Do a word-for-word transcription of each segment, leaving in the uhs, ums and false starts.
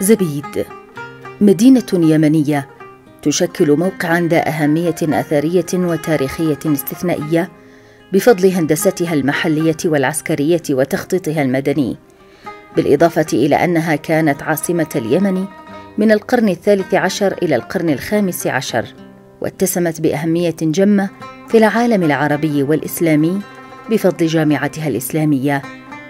زبيد مدينة يمنية تشكل موقعاً ذا أهمية أثرية وتاريخية استثنائية بفضل هندستها المحلية والعسكرية وتخطيطها المدني، بالإضافة إلى أنها كانت عاصمة اليمن من القرن الثالث عشر إلى القرن الخامس عشر، واتسمت بأهمية جمة في العالم العربي والإسلامي بفضل جامعتها الإسلامية.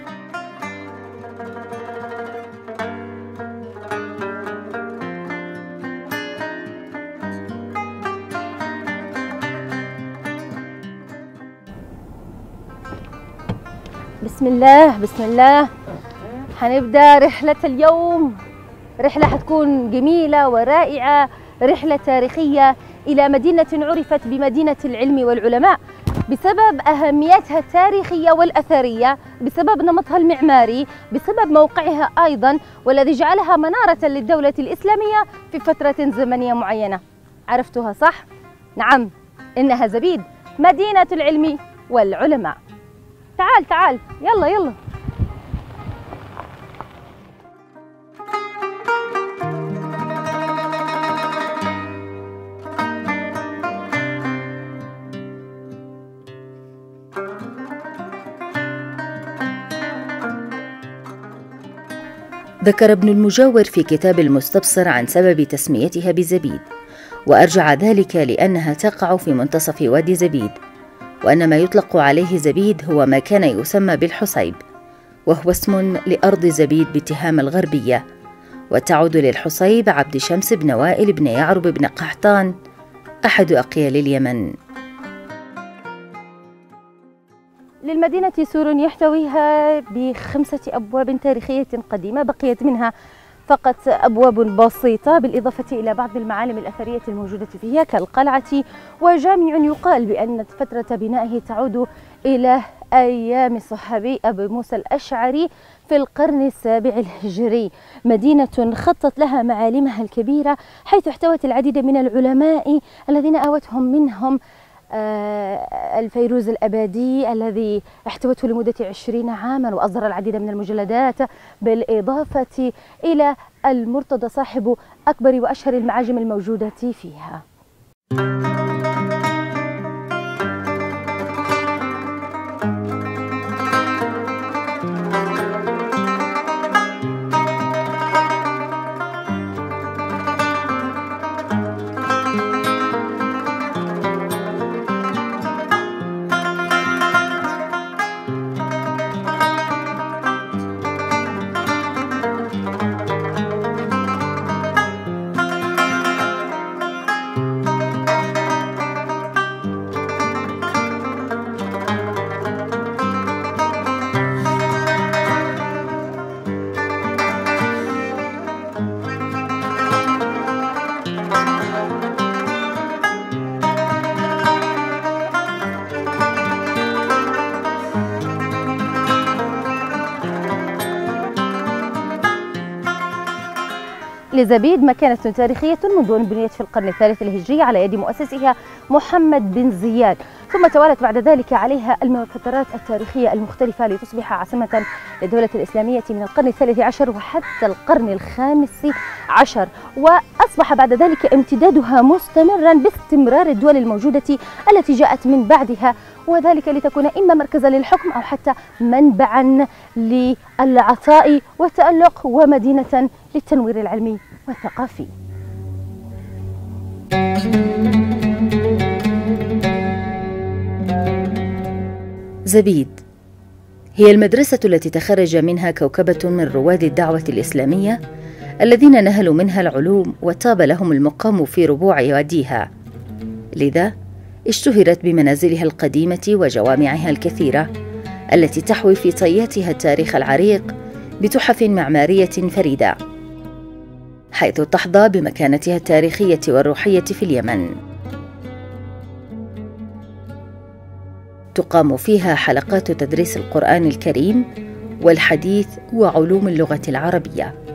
بسم الله بسم الله. حنبدأ رحلة اليوم، رحلة حتكون جميلة ورائعة، رحلة تاريخية إلى مدينة عرفت بمدينة العلم والعلماء بسبب أهميتها التاريخية والأثرية، بسبب نمطها المعماري، بسبب موقعها أيضا، والذي جعلها منارة للدولة الإسلامية في فترة زمنية معينة. عرفتها صح؟ نعم، إنها زبيد، مدينة العلم والعلماء. تعال تعال، يلا يلا. ذكر ابن المجاور في كتاب المستبصر عن سبب تسميتها بزبيد، وأرجع ذلك لأنها تقع في منتصف وادي زبيد، وأن ما يطلق عليه زبيد هو ما كان يسمى بالحصيب، وهو اسم لأرض زبيد بتهامة الغربية، وتعود للحصيب عبد شمس بن وائل بن يعرب بن قحطان أحد أقيال اليمن. للمدينة سور يحتويها بخمسة أبواب تاريخية قديمة، بقيت منها فقط أبواب بسيطة، بالإضافة إلى بعض المعالم الأثرية الموجودة فيها كالقلعة وجامع يقال بأن فترة بنائه تعود إلى أيام الصحابي أبي موسى الأشعري في القرن السابع الهجري. مدينة خطت لها معالمها الكبيرة، حيث احتوت العديد من العلماء الذين آوتهم منهم الفيروز الأبادي الذي احتوته لمدة عشرين عاما وأصدر العديد من المجلدات، بالإضافة إلى المرتضى صاحب أكبر وأشهر المعاجم الموجودة فيها. لزبيد مكانة تاريخية منذ أن بنيت في القرن الثالث الهجري على يد مؤسسها محمد بن زياد، ثم توالت بعد ذلك عليها الفترات التاريخية المختلفة لتصبح عاصمة للدولة الإسلامية من القرن الثالث عشر وحتى القرن الخامس عشر، وأصبح بعد ذلك امتدادها مستمرا باستمرار الدول الموجودة التي جاءت من بعدها، وذلك لتكون إما مركزا للحكم أو حتى منبعا للعطاء والتألق ومدينة للتنوير العلمي والثقافي. زبيد هي المدرسة التي تخرج منها كوكبة من رواد الدعوة الإسلامية الذين نهلوا منها العلوم وطاب لهم المقام في ربوع واديها، لذا اشتهرت بمنازلها القديمة وجوامعها الكثيرة التي تحوي في طياتها التاريخ العريق بتحف معمارية فريدة، حيث تحظى بمكانتها التاريخية والروحية في اليمن. تقام فيها حلقات تدريس القرآن الكريم والحديث وعلوم اللغة العربية.